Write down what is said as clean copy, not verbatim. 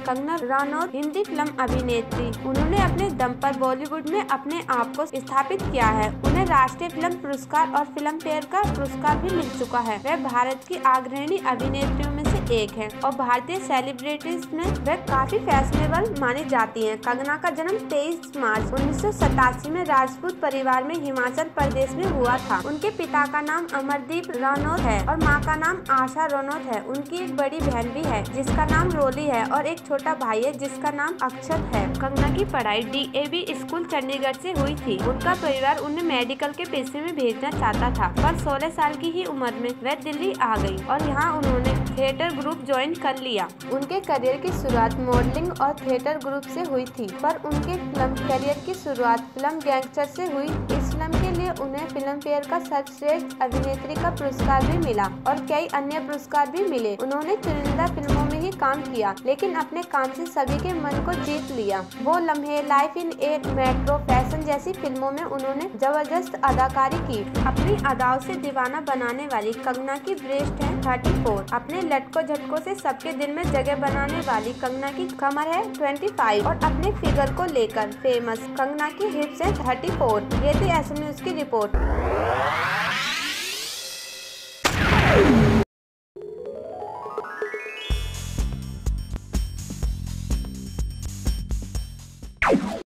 Kangana Ranaut Hindi film अभिनेत्री। उन्होंने अपने दम पर बॉलीवुड में अपने आप को स्थापित किया है। उन्हें राष्ट्रीय फिल्म पुरस्कार और फिल्म फेयर का पुरस्कार भी मिल चुका है। वह भारत की अग्रणी अभिनेत्रियों में से एक है और भारतीय सेलिब्रिटीज में वह काफी फैशनेबल मानी जाती हैं। कंगना का जन्म 23 मार्च 1987 में राजपूत परिवार में हिमाचल प्रदेश में हुआ था। उनके पिता का नाम अमरदीप रनौत है और मां का नाम आशा रनौत है। उनकी एक बड़ी बहन भी है जिसका नाम रोली है और एक छोटा भाई है जिसका नाम अक्षत है। कंगना की पढ़ाई DAV स्कूल चंडीगढ़ से हुई थी। उनका परिवार उन्हें मेडिकल के पेशे में भेजना चाहता था, पर 16 साल की ही उम्र में वह दिल्ली आ गई और यहाँ उन्होंने थिएटर ग्रुप ज्वाइन कर लिया। उनके करियर की शुरुआत मॉडलिंग और थिएटर ग्रुप से हुई थी, पर उनके फिल्म करियर की शुरुआत फिल्म गैंगस्टर से हुई। इस फिल्म के लिए उन्हें फिल्म फेयर का सर्वश्रेष्ठ अभिनेत्री का पुरस्कार भी मिला और कई अन्य पुरस्कार भी मिले। उन्होंने चुनिंदा फिल्मों में ही काम किया, लेकिन अपने काम से सभी के मन को जीत लिया। वो लम्हे, life in a metro, fashion जैसी फिल्मों में उन्होंने जबरदस्त अदाकारी की। अपनी अदाओं से दीवाना बनाने वाली कंगना की ब्रेस्ट है 34। अपने लटकों झटकों से सबके दिल में जगह बनाने वाली कंगना की कमर है 25 और अपने फिगर को लेकर फेमस कंगना की हिप्स है 34। ये थी एसएम न्यूज की रिपोर्ट।